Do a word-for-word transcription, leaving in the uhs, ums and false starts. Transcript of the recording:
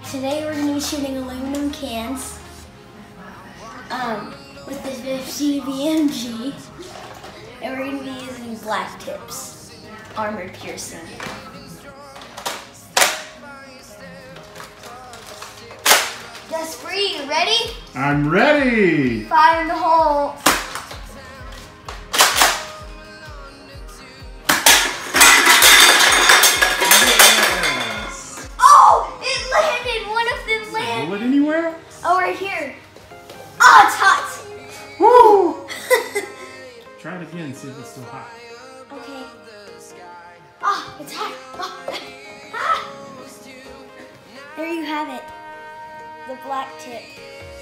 Today we're going to be shooting aluminum cans um, with the fifty B M G, and we're going to be using black tips, armor piercing. Gaspari, you ready? I'm ready! Fire in the hole. Yes! Oh, it landed! One of them landed. Bullet anywhere? Oh, right here. Oh, it's hot. Woo! Try it again, see if it's still hot. Okay. Oh, it's hot. Oh. Ah. There you have it. The black tip.